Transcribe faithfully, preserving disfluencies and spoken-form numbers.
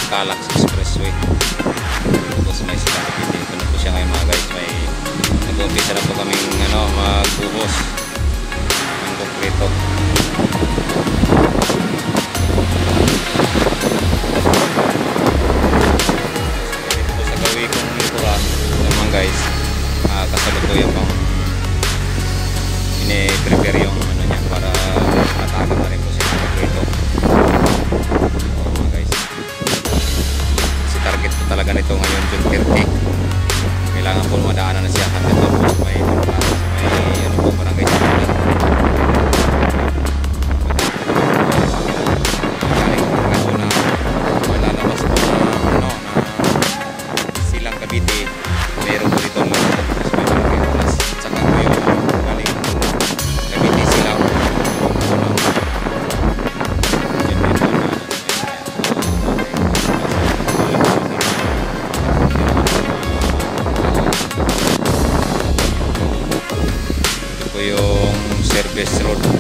Calax Expressway. Tapos may silang Cavite. Ito na po siya ngayon mga guys. May nag-umpisa na po kaming ano, magbuhos ng konkreto. Dito po sa gawi kong likuran naman guys, uh, kasalukuyan pang ini-prepare yung ano niya para matagal na rin po siya ng konkreto. So mga guys, si target po talaga nito ngayon June thirty. Kailangan po madaanan na siya hanggang tapos may may ano po barangay sa Silan. Galing po na malalabas po na ano na Silang Cavite. Meron po dito lang tapos may barangay plus at saka po yung galing Cavite Silang yung service road